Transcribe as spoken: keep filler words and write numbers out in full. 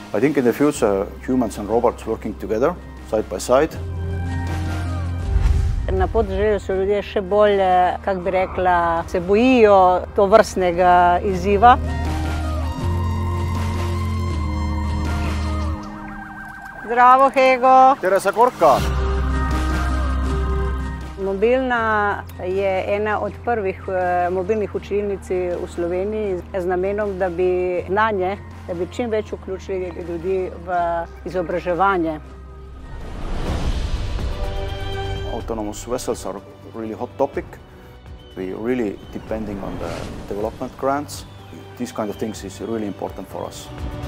I think in the future, humans and robots working together, side by side. Na podeželju so ljudje še bolj, kako bi rekla, se bojijo tovrstnega izziva. Zdravo, Hego! Teresa Korka! Mobilna je ena od prvih mobilnih učilnic v Sloveniji z namenom, da bi znanje, da bi čim več vključili ljudi v izobraževanje. Autonomous vessels are a really hot topic. We are really depending on the development grants. These kind of things is really important for us.